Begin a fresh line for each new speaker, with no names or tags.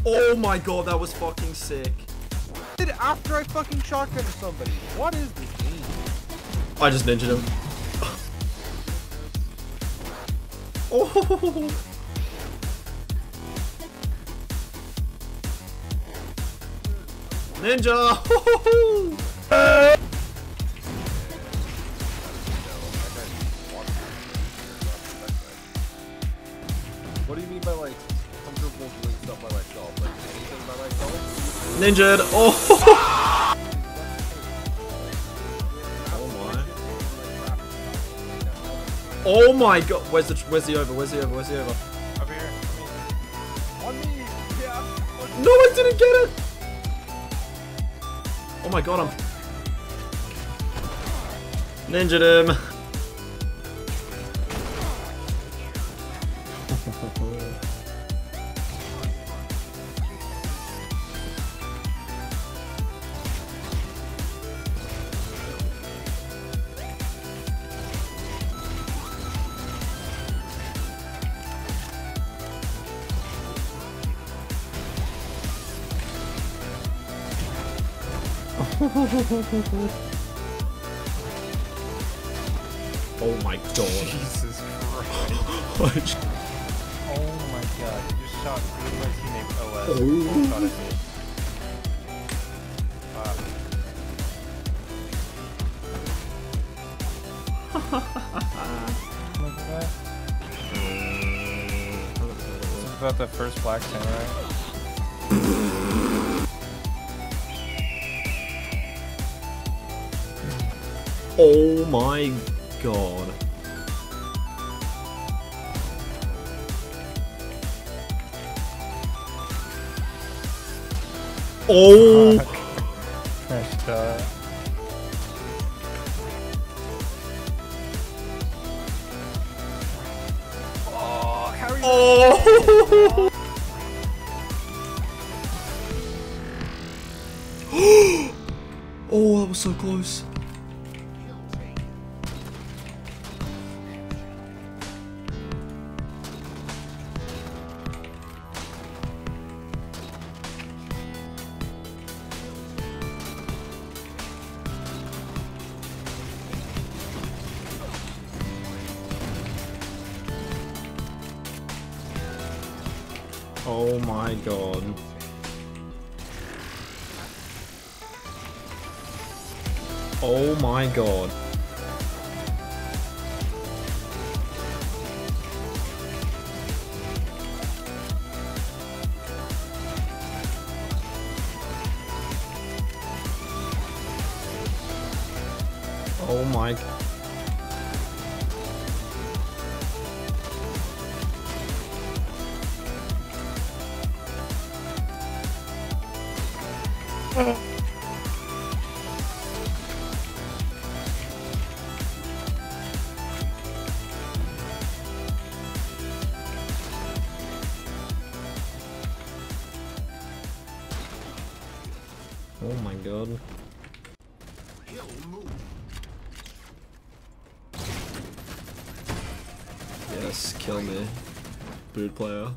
Oh my god, that was fucking sick.
After I fucking shotgun somebody. What is this game?
I just ninja'd him. Oh. Ninja!
What do you mean by like comfortable doing stuff by myself? Like anything by myself?
Ninja'd! Oh! Oh my god! Where's the over? Where's the over? Where's the over?
Up here. On me! Yeah!
No, I didn't get it! Oh my god, I'm... Ninja'd him! Oh my god.
Jesus Christ. Oh my god. You just shot through my teammate OS.
Oh.
Shot at me. Look at that. This is about the first Black Samurai.
Oh my god. Oh!
Nice shot. Oh, carry
Oh! Oh, that was so close. Oh my god. Oh my god. Oh my god. Oh my god. Yes, kill me. Boot player.